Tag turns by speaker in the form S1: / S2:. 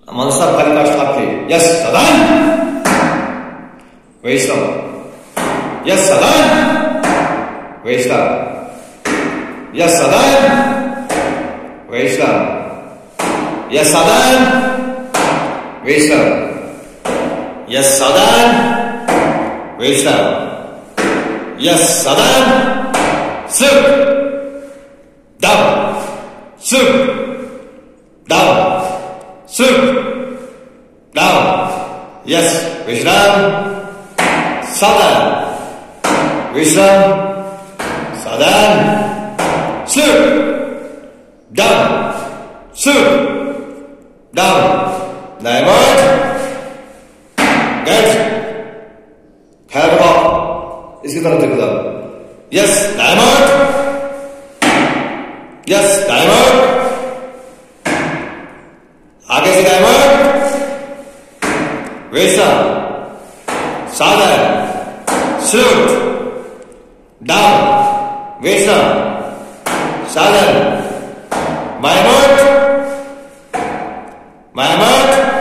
S1: Mansa Kalika Shlapke. Yes, Sadan. Vaishnav. Yes, Sadan. Vaishnav. Yes, Sadan. Vaishnav. Yes, Sadan. Vaishnav. Yes, Sadan. Vaishnav. Yes, Sadan. Suk. Down. Suk. Down. Suk. Down. Yes, Vaishnav. Sadan. Vaishnav. Sadan. Suk. Down. Suk. Down. Divert. Get. Head up. इसकी तरफ देखो। Yes, divert. Yes, divert. आगे से divert. Vaishnav. Sadan. Shoot. Down. Vaishnav. Sadan. Divert.